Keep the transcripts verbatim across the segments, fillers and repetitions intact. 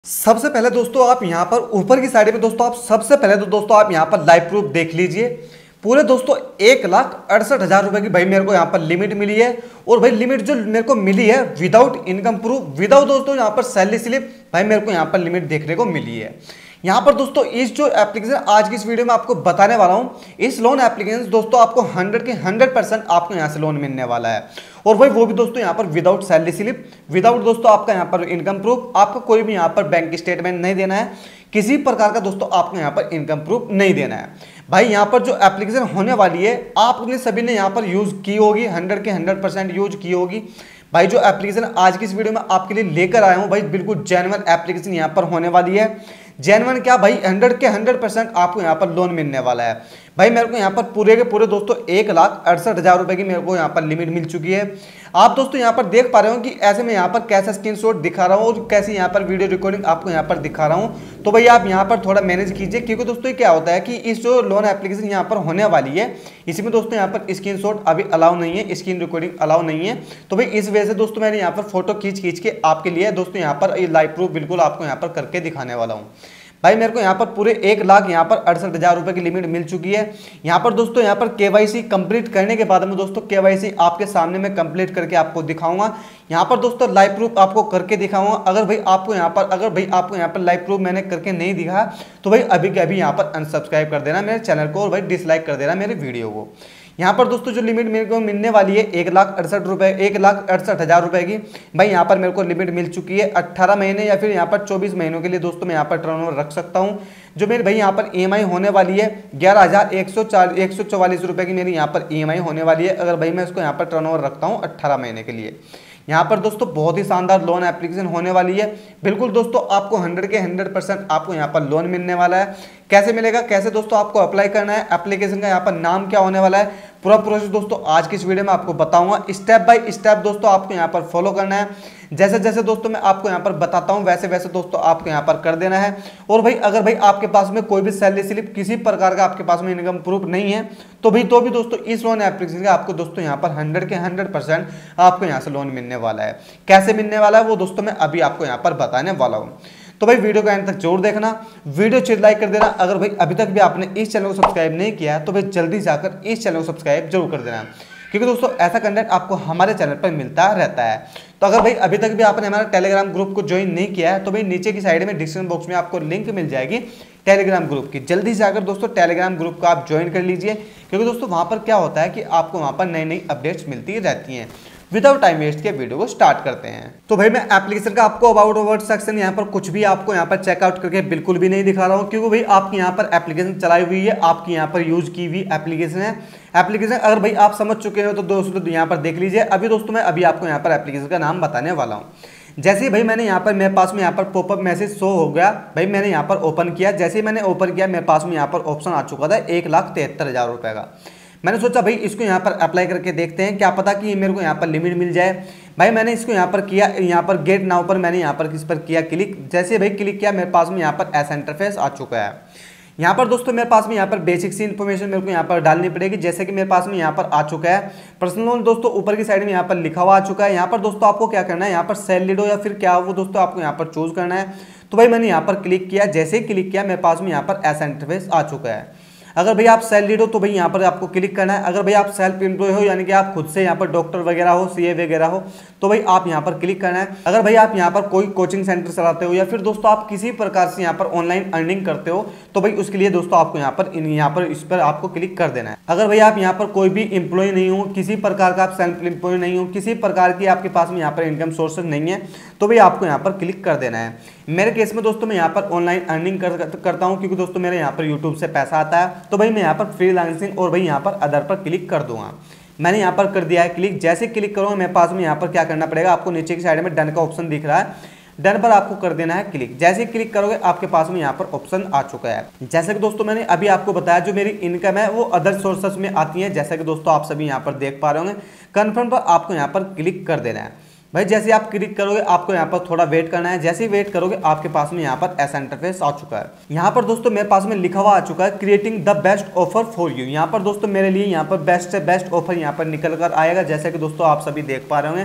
सबसे पहले दोस्तों आप यहां पर ऊपर की साइड पे दोस्तों आप सबसे पहले तो दोस्तों आप यहां पर लाइव प्रूफ देख लीजिए। पूरे दोस्तों एक लाख अड़सठ हजार रुपए की भाई मेरे को यहां पर लिमिट मिली है। और भाई लिमिट जो मेरे को मिली है विदाउट इनकम प्रूफ, विदाउट दोस्तों यहां पर सैलरी स्लिप भाई मेरे को यहां पर लिमिट देखने को मिली है। यहाँ पर दोस्तों इस जो एप्लीकेशन आज की इस वीडियो में आपको बताने वाला हूँ, इस लोन एप्लीकेशन दोस्तों आपको हंड्रेड के हंड्रेड परसेंट आपको यहाँ से लोन मिलने वाला है। और भाई वो भी दोस्तों यहाँ पर विदाउट सैलरी स्लिप, विदाउट दोस्तों आपका यहाँ पर इनकम प्रूफ, आपको कोई भी यहाँ पर बैंक स्टेटमेंट नहीं देना है, किसी प्रकार का दोस्तों आपको यहाँ पर इनकम प्रूफ नहीं देना है। भाई यहाँ पर जो एप्लीकेशन होने वाली है आपने सभी ने यहाँ पर यूज की होगी, हंड्रेड के हंड्रेड परसेंट यूज की होगी। भाई जो एप्लीकेशन आज की इस वीडियो में आपके लिए लेकर आया हूँ भाई बिल्कुल जेन्युइन एप्लीकेशन यहाँ पर होने वाली है। जेन्युइन क्या भाई हंड्रेड के हंड्रेड परसेंट आपको यहाँ पर लोन मिलने वाला है। भाई मेरे को यहाँ पर पूरे के पूरे दोस्तों एक लाख अड़सठ हजार रुपए की मेरे को यहाँ पर लिमिट मिल चुकी है। आप दोस्तों यहाँ पर देख पा रहे हो कि ऐसे में यहाँ पर कैसा स्क्रीनशॉट दिखा रहा हूँ और कैसे यहाँ पर वीडियो रिकॉर्डिंग आपको यहाँ पर दिखा रहा हूँ। तो भाई आप यहाँ पर थोड़ा मैनेज कीजिए, क्योंकि दोस्तों ये क्या होता है कि इस जो लोन एप्लीकेशन यहाँ पर होने वाली है इसमें दोस्तों यहाँ पर स्क्रीनशॉट अभी अलाउ नहीं है, स्क्रीन रिकॉर्डिंग अलाउ नहीं है। तो भाई इस वजह से दोस्तों मैंने यहाँ पर फोटो खींच खींच के आपके लिए दोस्तों यहाँ पर ये लाइव प्रूफ बिल्कुल आपको यहाँ पर करके दिखाने वाला हूँ। भाई मेरे को यहाँ पर पूरे एक लाख यहाँ पर अड़सठ हजार रुपए की लिमिट मिल चुकी है। यहाँ पर दोस्तों यहाँ पर केवाईसी कंप्लीट करने के बाद में दोस्तों केवाईसी आपके सामने मैं कंप्लीट करके आपको दिखाऊंगा। यहाँ पर दोस्तों लाइव प्रूफ आपको करके दिखाऊंगा। अगर भाई आपको यहाँ पर अगर भाई आपको यहाँ पर लाइव प्रूफ मैंने करके नहीं दिखा तो भाई अभी के अभी यहाँ पर अनसब्सक्राइब कर देना मेरे चैनल को और भाई डिसलाइक कर देना मेरे वीडियो को। यहाँ पर दोस्तों जो लिमिट मेरे को मिलने वाली है एक लाख अड़सठ रुपए एक लाख अड़सठ हजार रुपए की, भाई यहाँ पर मेरे को लिमिट मिल चुकी है। अट्ठारह महीने या फिर यहाँ पर चौबीस महीनों के लिए दोस्तों मैं यहाँ पर टर्नओवर रख सकता हूँ। जो मेरी भाई यहाँ पर ईएमआई होने वाली है ग्यारह हजार एक सौ चार एक सौ चौवालीस रुपए की मेरी यहाँ पर ईएमआई होने वाली है, अगर भाई मैं इसको यहाँ पर टर्नओवर रखता हूँ अट्ठारह महीने के लिए। यहाँ पर दोस्तों बहुत ही शानदार लोन एप्लीकेशन होने वाली है। बिल्कुल दोस्तों आपको हंड्रेड के हंड्रेड परसेंट आपको यहाँ पर लोन मिलने वाला है। कैसे मिलेगा, कैसे दोस्तों आपको अप्लाई करना है, एप्लीकेशन का यहाँ पर नाम क्या होने वाला है, पूरा प्रोसेस दोस्तों आज की इस वीडियो में आपको बताऊंगा। स्टेप बाय स्टेप दोस्तों आपको यहाँ पर फॉलो करना है। जैसे जैसे दोस्तों मैं आपको यहाँ पर बताता हूँ वैसे वैसे दोस्तों आपको यहाँ पर कर देना है। और भाई अगर भाई आपके पास में कोई भी सैलरी स्लिप, किसी प्रकार का आपके पास में इनकम प्रूफ नहीं है तो भाई तो भी दोस्तों इस लोन एप्लीकेशन का आपको दोस्तों यहाँ पर हंड्रेड के हंड्रेड परसेंट आपको यहाँ से लोन मिलने वाला है। कैसे मिलने वाला है वो दोस्तों मैं अभी आपको यहाँ पर बताने वाला हूँ। तो भाई वीडियो को एंड तक जरूर देखना, वीडियो अच्छी लाइक कर देना। अगर भाई अभी तक भी आपने इस चैनल को सब्सक्राइब नहीं किया है तो भाई जल्दी जाकर इस चैनल को सब्सक्राइब जरूर कर देना, क्योंकि दोस्तों ऐसा कंटेंट आपको हमारे चैनल पर मिलता रहता है। तो अगर भाई अभी तक भी आपने हमारा टेलीग्राम ग्रुप को ज्वाइन नहीं किया है तो भाई नीचे की साइड में डिस्क्रिप्शन बॉक्स में आपको लिंक मिल जाएगी टेलीग्राम ग्रुप की। जल्दी से आकर दोस्तों टेलीग्राम ग्रुप को आप ज्वाइन कर लीजिए, क्योंकि दोस्तों वहाँ पर क्या होता है कि आपको वहाँ पर नई नई अपडेट्स मिलती रहती हैं। विदाउट टाइम वेस्ट के वीडियो को स्टार्ट करते हैं। तो भाई मैं एप्लीकेशन का आपको अबाउट वर्ड सेक्शन यहाँ पर कुछ भी आपको यहाँ पर चेकआउट करके बिल्कुल भी नहीं दिखा रहा हूँ, क्योंकि भाई आपकी यहाँ पर एप्लीकेशन चलाई हुई है, आपकी यहाँ पर यूज की हुई एप्लीकेशन है। एप्लीकेशन अगर भाई आप समझ चुके हो तो दोस्तों यहाँ पर देख लीजिए। अभी दोस्तों मैं अभी आपको यहाँ पर एप्लीकेशन का नाम बताने वाला हूँ। जैसे ही भाई मैंने यहाँ पर मेरे पास में यहाँ पर पॉपअप मैसेज शो हो गया, भाई मैंने यहाँ पर ओपन किया। जैसे ही मैंने ओपन किया मेरे पास में यहाँ पर ऑप्शन आ चुका था एक लाख तिहत्तर हजार रुपए का। मैंने सोचा भाई इसको यहाँ पर अप्लाई करके देखते हैं, क्या पता कि मेरे को यहाँ पर लिमिट मिल जाए। भाई मैंने इसको यहाँ पर किया, यहाँ पर गेट नाउ पर मैंने यहाँ पर किस पर किया क्लिक। जैसे भाई क्लिक किया मेरे पास में यहाँ पर ऐसा इंटरफेस आ चुका है। यहाँ पर दोस्तों मेरे पास में यहाँ पर बेसिक सी इन्फॉर्मेशन मेरे को यहाँ पर डालनी पड़ेगी, जैसे कि मेरे पास में यहाँ पर आ चुका है पर्सनल लोन दोस्तों ऊपर की साइड में यहाँ पर लिखा हुआ आ चुका है। यहाँ पर दोस्तों आपको क्या करना है, यहाँ पर सैलरीड हो या फिर क्या हो वो दोस्तों आपको यहाँ पर चूज करना है। तो भाई मैंने यहाँ पर क्लिक किया, जैसे ही क्लिक किया मेरे पास में यहाँ पर ऐसा इंटरफेस आ चुका है। अगर भाई आप सैलरीड हो तो भाई यहाँ पर आपको क्लिक करना है। अगर भाई आप सेल्फ एम्प्लॉय हो यानी कि आप खुद से यहाँ पर डॉक्टर वगैरह हो, सीए वगैरह हो, तो भाई आप यहाँ पर क्लिक करना है। अगर भाई आप यहाँ पर कोई कोचिंग सेंटर चलाते हो या फिर दोस्तों आप किसी प्रकार से यहाँ पर ऑनलाइन अर्निंग करते हो तो भाई उसके लिए दोस्तों आपको यहाँ पर यहाँ पर इस पर आपको क्लिक कर देना है। अगर भाई आप यहाँ पर कोई भी एम्प्लॉय नहीं हो, किसी प्रकार का आप सेल्फ एम्प्लॉय नहीं हो, किसी प्रकार की आपके पास में यहाँ पर इनकम सोर्सेज नहीं है तो भाई आपको यहाँ पर क्लिक कर देना है। मेरे केस में दोस्तों मैं यहाँ पर ऑनलाइन अर्निंग कर, करता हूँ, क्योंकि दोस्तों मेरे यहाँ पर यूट्यूब से पैसा आता है। तो भाई मैं यहाँ पर फ्रीलांसिंग और भाई यहाँ पर अदर पर क्लिक कर दूंगा। मैंने यहाँ पर कर दिया है क्लिक। जैसे क्लिक करूँगा मेरे पास में यहाँ पर क्या करना पड़ेगा, आपको नीचे की साइड में डन का ऑप्शन दिख रहा है, डन पर आपको कर देना है क्लिक। जैसे क्लिक करोगे आपके पास में यहाँ पर ऑप्शन आ चुका है। जैसे कि दोस्तों मैंने अभी आपको बताया जो मेरी इनकम है वो अदर सोर्सेस में आती है, जैसा कि दोस्तों आप सभी यहाँ पर देख पा रहे होंगे। कन्फर्म पर आपको यहाँ पर क्लिक कर देना है। भाई जैसे आप क्लिक करोगे आपको यहाँ पर थोड़ा वेट करना है। जैसे ही वेट करोगे आपके पास में यहाँ पर ऐसा इंटरफेस आ चुका है। यहाँ पर दोस्तों मेरे पास में लिखा हुआ आ चुका है creating the best offer for you. यहाँ पर दोस्तों मेरे लिए यहाँ पर बेस्ट से बेस्ट ऑफर यहाँ पर निकल कर आएगा, जैसे कि दोस्तों आप सभी देख पा रहे होंगे।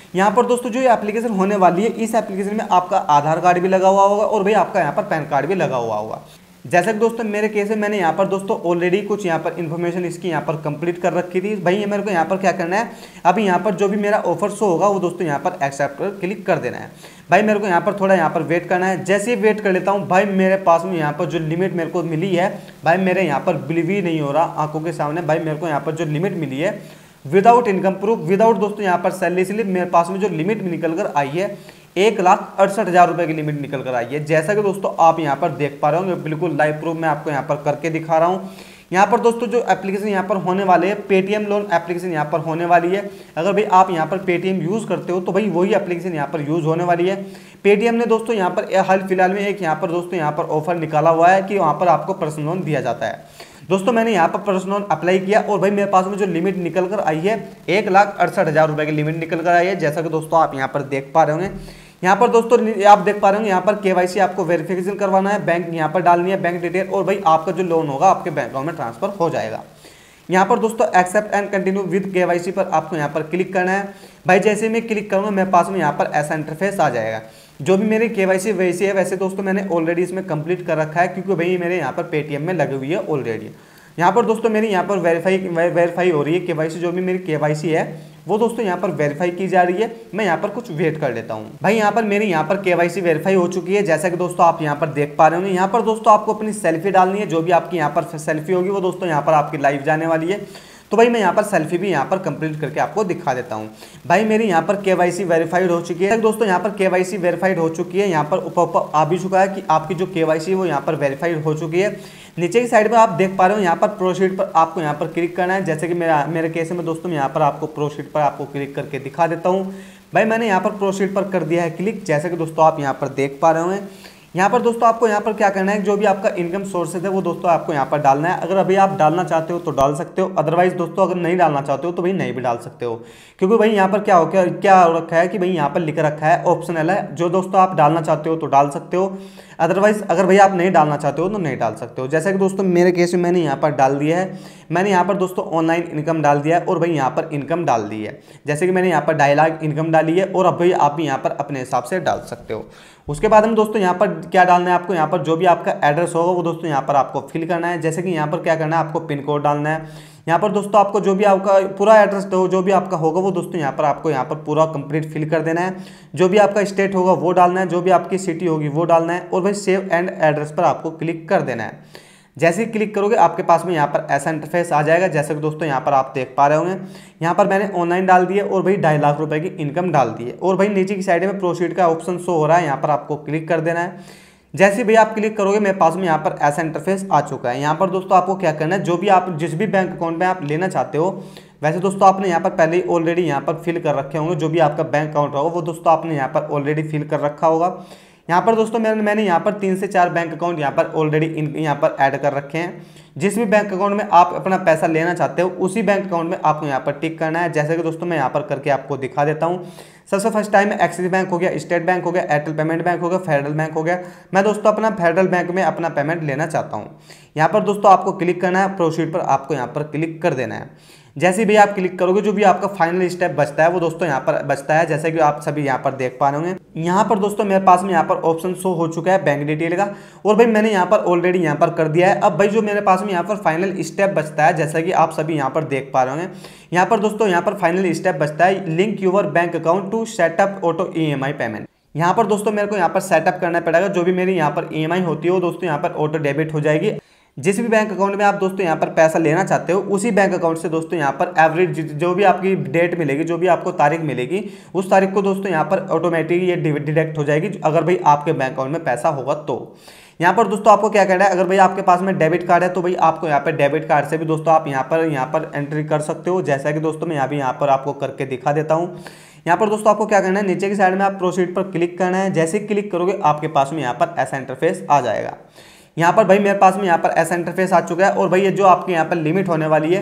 यहाँ पर दोस्तों जो ये एप्लीकेशन होने वाली है, इस एप्लीकेशन में आपका आधार कार्ड भी लगा हुआ होगा और भाई आपका यहाँ पर पैन कार्ड भी लगा हुआ होगा। जैसे कि दोस्तों मेरे केस में मैंने यहाँ पर दोस्तों ऑलरेडी कुछ यहाँ पर इन्फॉर्मेशन इसकी यहाँ पर कंप्लीट कर रखी थी। भाई ये मेरे को यहाँ पर क्या करना है, अभी यहाँ पर जो भी मेरा ऑफर शो होगा वो दोस्तों यहाँ पर एक्सेप्ट पर क्लिक कर देना है। भाई मेरे को यहाँ पर थोड़ा यहाँ पर वेट करना है। जैसे ही वेट कर लेता हूँ भाई मेरे पास में यहाँ पर जो लिमिट मेरे को मिली है, भाई मेरे यहाँ पर बिलीव ही नहीं हो रहा आंखों के सामने। भाई मेरे को यहाँ पर जो लिमिट मिली है विदाउट इनकम प्रूफ, विदाउट दोस्तों यहाँ पर सैलरी स्लिप, मेरे पास में जो लिमिट निकल कर आई है एक लाख अड़सठ हज़ार रुपये की लिमिट निकल कर आई है। जैसा कि दोस्तों आप यहाँ पर देख पा रहे होंगे, बिल्कुल लाइव प्रूफ मैं आपको यहाँ पर करके दिखा रहा हूँ। यहाँ पर दोस्तों जो एप्लीकेशन यहाँ पर होने वाले हैं, पेटीएम लोन एप्लीकेशन यहाँ पर होने वाली है। अगर भाई आप यहाँ पर पेटीएम यूज़ करते हो तो भाई वही एप्लीकेशन यहाँ पर यूज़ होने वाली है। पेटीएम ने दोस्तों यहाँ पर हाल फिलहाल में एक यहाँ पर दोस्तों यहाँ पर ऑफर निकाला हुआ है कि वहाँ पर आपको पर्सनल लोन दिया जाता है। दोस्तों मैंने यहाँ पर पर्सनल लोन अप्लाई किया और भाई मेरे पास में जो लिमिट निकल कर आई है एक लाख अड़सठ हज़ार रुपये की लिमिट निकल कर आई है। जैसा कि दोस्तों आप यहाँ पर देख पा रहे होंगे, यहाँ पर दोस्तों आप देख पा रहे होंगे यहाँ पर केवाईसी आपको वेरिफिकेशन करवाना है, बैंक यहाँ पर डालनी है बैंक डिटेल, और भाई आपका जो लोन होगा आपके बैंक अकाउंट में ट्रांसफर हो जाएगा। यहाँ पर दोस्तों accept and continue with KYC पर आपको यहाँ पर क्लिक करना है। भाई जैसे मैं क्लिक करूँगा मेरे पास में यहाँ पर ऐसा इंटरफेस आ जाएगा। जो भी मेरी केवाईसी वैसी है वैसे दोस्तों मैंने ऑलरेडी इसमें कंप्लीट कर रखा है, क्योंकि भाई मेरे यहाँ पर पेटीएम में लगी हुई है ऑलरेडी। यहाँ पर दोस्तों मेरी यहाँ पर वेरीफाई वेरीफाई हो रही है केवाईसी, जो भी मेरी केवाईसी है वो दोस्तों यहाँ पर वेरीफाई की जा रही है। मैं यहाँ पर कुछ वेट कर लेता हूँ। भाई यहाँ पर मेरी यहाँ पर केवाईसी वेरीफाई हो चुकी है, जैसा कि दोस्तों आप यहाँ पर देख पा रहे होंगे। यहाँ पर दोस्तों आपको अपनी सेल्फी डालनी है, जो भी आपकी यहाँ पर सेल्फी होगी वो दोस्तों यहाँ पर आपकी लाइव जाने वाली है। तो भाई मैं यहाँ पर सेल्फी भी यहाँ पर कंप्लीट करके आपको दिखा देता हूँ। भाई मेरी यहाँ पर केवाईसी वेरीफाइड हो चुकी है दोस्तों, यहाँ पर केवाईसी वेरीफाइड हो चुकी है। यहाँ पर ऊपर ऊपर आ भी चुका है कि आपकी जो केवाईसी है वो यहाँ पर वेरीफाइड हो चुकी है। नीचे की साइड में आप देख पा रहे हो यहाँ पर प्रोसीड पर आपको यहाँ पर क्लिक करना है। जैसे कि मेरा मेरे केस में दोस्तों मैं यहाँ पर आपको प्रोसीड पर आपको क्लिक करके दिखा देता हूँ। भाई मैंने यहाँ पर प्रोसीड पर कर दिया है क्लिक, जैसे कि दोस्तों आप यहाँ पर देख पा रहे होंगे। यहाँ पर दोस्तों आपको यहाँ पर क्या करना है, जो भी आपका इनकम सोर्सेज है वो दोस्तों आपको यहाँ पर डालना है। अगर अभी आप डालना चाहते हो तो डाल सकते हो, अदरवाइज दोस्तों अगर नहीं डालना चाहते हो तो भाई नहीं भी डाल सकते हो, क्योंकि भाई यहाँ पर क्या हो क्या क्या हो रखा है कि भाई यहाँ पर लिख रखा है ऑप्शनल है। जो दोस्तों आप डालना चाहते हो तो डाल सकते हो, अदरवाइज अगर भाई आप नहीं डालना चाहते हो तो नहीं डाल सकते हो। जैसे कि दोस्तों मेरे केस में मैंने यहाँ पर डाल दिया है, मैंने यहाँ पर दोस्तों ऑनलाइन इनकम डाल दिया है और भाई यहाँ पर इनकम डाल दी है। जैसे कि मैंने यहाँ पर ढाई लाख इनकम डाली है और अब भाई आप भी यहाँ पर अपने हिसाब से डाल सकते हो। उसके बाद में दोस्तों यहाँ पर क्या डालना है आपको, यहाँ पर जो भी आपका एड्रेस होगा वो दोस्तों यहाँ पर आपको फिल करना है। जैसे कि यहाँ पर क्या करना है, आपको पिन कोड डालना है। यहाँ पर दोस्तों आपको जो भी आपका पूरा एड्रेस हो जो भी आपका होगा वो दोस्तों यहाँ पर आपको यहाँ पर पूरा कंप्लीट फिल कर देना है। जो भी आपका स्टेट होगा वो डालना है, जो भी आपकी सिटी होगी वो डालना है और भाई सेव एंड एड्रेस पर आपको क्लिक कर देना है। जैसे ही क्लिक करोगे आपके पास में यहाँ पर ऐसा इंटरफेस आ जाएगा, जैसे कि दोस्तों यहाँ पर आप देख पा रहे होंगे। यहाँ पर मैंने ऑनलाइन डाल दिए और भाई ढाई लाख रुपए की इनकम डाल दी है और भाई नीचे की साइड में प्रोसीड का ऑप्शन शो हो रहा है, यहाँ पर आपको क्लिक कर देना है। जैसे भी आप क्लिक करोगे मेरे पास में यहाँ पर ऐसा इंटरफेस आ चुका है। यहाँ पर दोस्तों आपको क्या करना है, जो भी आप जिस भी बैंक अकाउंट में आप लेना चाहते हो, वैसे दोस्तों आपने यहाँ पर पहले ही ऑलरेडी यहाँ पर फिल कर रखे होंगे। जो भी आपका बैंक अकाउंट होगा वो दोस्तों आपने यहाँ पर ऑलरेडी फिल कर रखा होगा। यहाँ पर दोस्तों मैंने मैंने यहाँ पर तीन से चार बैंक अकाउंट यहाँ पर ऑलरेडी यहाँ पर ऐड कर रखे हैं। जिस भी बैंक अकाउंट में आप अपना पैसा लेना चाहते हो उसी बैंक अकाउंट में आपको यहाँ पर टिक करना है। जैसे कि दोस्तों मैं यहाँ पर करके आपको दिखा देता हूँ। सबसे फर्स्ट टाइम एक्सिस बैंक हो गया, स्टेट बैंक हो गया, एयरटेल पेमेंट बैंक हो गया, फेडरल बैंक हो गया। मैं दोस्तों अपना फेडरल बैंक में अपना पेमेंट लेना चाहता हूँ। यहाँ पर दोस्तों आपको क्लिक करना है, प्रोसीड पर आपको यहाँ पर क्लिक कर देना है। जैसे भी आप क्लिक करोगे जो भी आपका फाइनल स्टेप बचता है वो दोस्तों यहाँ पर बचता है, जैसे कि आप सभी यहाँ पर देख पा रहे होंगे। यहाँ पर दोस्तों मेरे पास में यहाँ पर ऑप्शन शो हो चुका है बैंक डिटेल का और भाई मैंने यहाँ पर ऑलरेडी यहाँ पर कर दिया है। अब भाई जो मेरे पास में यहाँ पर फाइनल स्टेप बचता है, जैसा कि आप सभी यहाँ पर देख पा रहे होंगे। यहाँ पर दोस्तों यहाँ पर फाइनल स्टेप बचता है, link your bank account to setup auto E M I payment. यहाँ पर दोस्तों मेरे को यहाँ पर सेटअप करना पड़ेगा। जो भी मेरी यहाँ पर ई एम आई होती है वो दोस्तों यहाँ पर ऑटो डेबिट हो जाएगी। जिस भी बैंक अकाउंट में आप दोस्तों यहाँ पर पैसा लेना चाहते हो उसी बैंक अकाउंट से दोस्तों यहाँ पर एवरेज जो भी आपकी डेट मिलेगी, जो भी आपको तारीख मिलेगी, उस तारीख को दोस्तों यहाँ पर ऑटोमेटिक ये डिडक्ट हो जाएगी, अगर भाई आपके बैंक अकाउंट में पैसा होगा तो। यहाँ पर दोस्तों आपको क्या करना है, अगर भाई आपके पास में डेबिट कार्ड है तो भाई आपको यहाँ पर डेबिट कार्ड से भी दोस्तों आप यहाँ पर यहाँ पर एंट्री कर सकते हो। जैसा कि दोस्तों मैं यहाँ भी यहाँ पर आपको करके दिखा देता हूँ। यहाँ पर दोस्तों आपको क्या करना है, नीचे की साइड में आप प्रोसीड पर क्लिक करना है। जैसे ही क्लिक करोगे आपके पास में यहाँ पर ऐसा इंटरफेस आ जाएगा। यहाँ पर भाई मेरे पास में यहाँ पर ऐसा इंटरफेस आ चुका है और भाई ये जो आपकी यहाँ पर लिमिट होने वाली है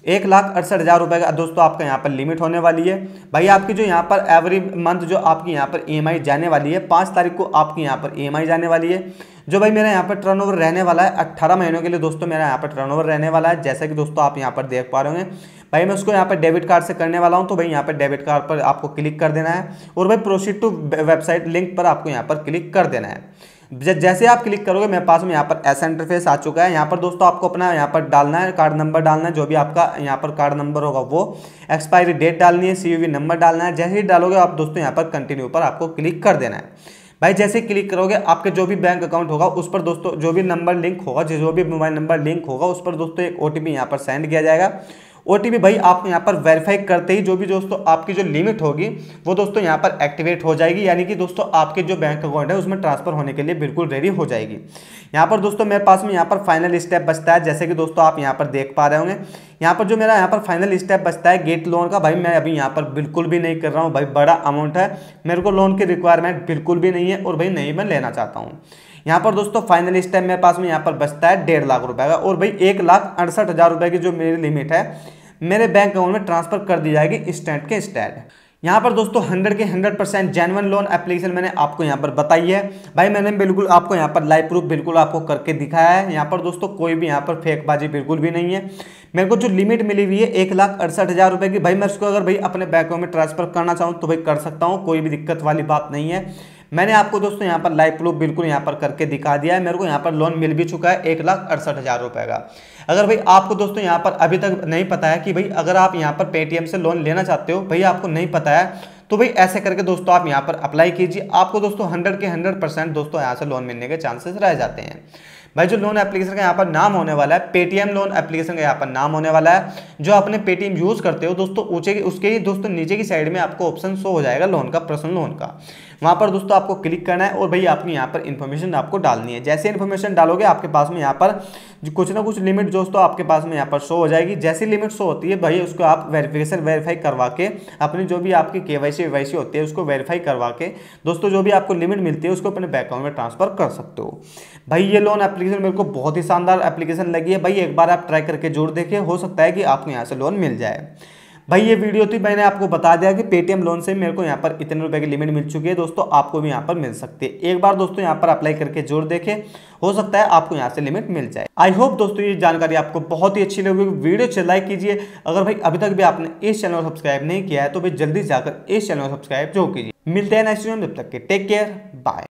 एक लाख अड़सठ हज़ार रुपये का दोस्तों आपका यहाँ पर लिमिट होने वाली है। भाई आपकी जो यहाँ पर एवरी मंथ जो आपकी यहाँ पर ई एम आई जाने वाली है, पाँच तारीख को आपकी यहाँ पर ई एम आई जाने वाली है। जो भाई मेरा यहाँ पर टर्नओवर रहने वाला है अट्ठारह महीनों के लिए दोस्तों मेरा यहाँ पर टर्नओवर रहने वाला है, जैसा कि दोस्तों आप यहाँ पर देख पा रहे होंगे। भाई मैं उसको यहाँ पर डेबिट कार्ड से करने वाला हूँ, तो भाई यहाँ पर डेबिट कार्ड पर आपको क्लिक कर देना है और भाई प्रोसीड टू वेबसाइट लिंक पर आपको यहाँ पर क्लिक कर देना है। जैसे आप क्लिक करोगे मेरे पास में यहाँ पर ऐसा इंटरफेस आ चुका है। यहाँ पर दोस्तों आपको अपना यहाँ पर डालना है, कार्ड नंबर डालना है, जो भी आपका यहाँ पर कार्ड नंबर होगा वो, एक्सपायरी डेट डालनी है, सीवीवी नंबर डालना है। जैसे ही डालोगे आप दोस्तों यहाँ पर कंटिन्यू पर आपको क्लिक कर देना है। भाई जैसे क्लिक करोगे आपके जो भी बैंक अकाउंट होगा उस पर दोस्तों जो भी नंबर लिंक होगा, जो भी मोबाइल नंबर लिंक होगा उस पर दोस्तों एक ओटीपी यहाँ पर सेंड किया जाएगा। ओटीपी भाई आपको यहाँ पर वेरीफाई करते ही जो भी दोस्तों आपकी जो लिमिट होगी वो दोस्तों यहाँ पर एक्टिवेट हो जाएगी, यानी कि दोस्तों आपके जो बैंक अकाउंट है उसमें ट्रांसफर होने के लिए बिल्कुल रेडी हो जाएगी। यहाँ पर दोस्तों मेरे पास में यहाँ पर फाइनल स्टेप बचता है, जैसे कि दोस्तों आप यहाँ पर देख पा रहे होंगे। यहाँ पर जो मेरा यहाँ पर फाइनल स्टेप बचता है गेट लोन का, भाई मैं अभी यहाँ पर बिल्कुल भी नहीं कर रहा हूँ। भाई बड़ा अमाउंट है, मेरे को लोन की रिक्वायरमेंट बिल्कुल भी नहीं है और भाई नहीं मैं लेना चाहता हूँ। यहाँ पर दोस्तों फाइनल स्टेप मेरे पास में यहाँ पर बचता है डेढ़ लाख रुपए का, और भाई एक लाख अड़सठ हज़ार रुपये की जो मेरी लिमिट है मेरे बैंक अकाउंट में ट्रांसफर कर दी जाएगी इंस्टेंट के इंस्टेंट। यहाँ पर दोस्तों हंड्रेड के hundred percent genuine loan application मैंने आपको यहाँ पर बताई है। भाई मैंने बिल्कुल आपको यहाँ पर लाइव प्रूफ बिल्कुल आपको करके दिखाया है। यहाँ पर दोस्तों कोई भी यहाँ पर फेकबाजी बिल्कुल भी नहीं है। मेरे को जो लिमिट मिली हुई है एक लाख अड़सठ हज़ार रुपये की, भाई मैं उसको अगर भाई अपने बैंक अकाउंट में ट्रांसफर करना चाहूँ तो भाई कर सकता हूँ, कोई भी दिक्कत वाली बात नहीं है। मैंने आपको दोस्तों यहाँ पर लाइव प्रूफ बिल्कुल यहाँ पर करके दिखा दिया है। मेरे को यहाँ पर लोन मिल भी चुका है एक लाख अड़सठ हज़ार रुपये का। अगर भाई आपको दोस्तों यहाँ पर अभी तक नहीं पता है कि भाई अगर आप यहाँ पर पेटीएम से लोन लेना चाहते हो, भाई आपको नहीं पता है, तो भाई ऐसे करके दोस्तों आप यहाँ पर अप्लाई कीजिए। आपको दोस्तों हंड्रेड के हंड्रेड परसेंट दोस्तों यहाँ से लोन मिलने के चांसेस रह जाते हैं। भाई जो लोन एप्लीकेशन का यहाँ पर नाम होने वाला है, पेटीएम लोन एप्लीकेशन का यहाँ पर नाम होने वाला है। जो अपने पेटीएम यूज करते हो दोस्तों ऊंचे उसके ही दोस्तों नीचे की साइड में आपको ऑप्शन शो हो जाएगा लोन का, पर्सनल लोन का। वहाँ पर दोस्तों आपको क्लिक करना है और भाई आपकी यहाँ पर इन्फॉर्मेशन आपको डालनी है। जैसे इन्फॉर्मेशन डालोगे आपके पास में यहाँ पर कुछ ना कुछ लिमिट दोस्तों आपके पास में यहाँ पर शो हो जाएगी। जैसी लिमिट शो होती है भाई उसको आप वेरिफिकेशन वेरीफाई करवा के अपनी जो भी आपकी केवाईसी वेवाईसी होती है उसको वेरीफाई करवा के दोस्तों जो भी आपको लिमिट मिलती है उसको अपने बैंक अकाउंट में ट्रांसफर कर सकते हो। भाई ये लोन एप्लीकेशन मेरे को बहुत ही शानदार एप्लीकेशन लगी है। भाई एक बार आप ट्राई करके जरूर देखिए, हो सकता है कि आपको यहाँ से लोन मिल जाए। भाई ये वीडियो थी, मैंने आपको बता दिया कि पेटीएम लोन से मेरे को यहाँ पर इतने रुपए की लिमिट मिल चुकी है। दोस्तों आपको भी यहाँ पर मिल सकती है। एक बार दोस्तों यहाँ पर अप्लाई करके जरूर देखें, हो सकता है आपको यहाँ से लिमिट मिल जाए। आई होप दोस्तों ये जानकारी आपको बहुत ही अच्छी लगी। वीडियो से लाइक कीजिए। अगर भाई अभी तक भी आपने इस चैनल को सब्सक्राइब नहीं किया है तो भाई जल्दी जाकर इस चैनल को सब्सक्राइब जरूर कीजिए। मिलते हैं नेक्स्ट वीडियो में, तब तक के टेक केयर, बाय।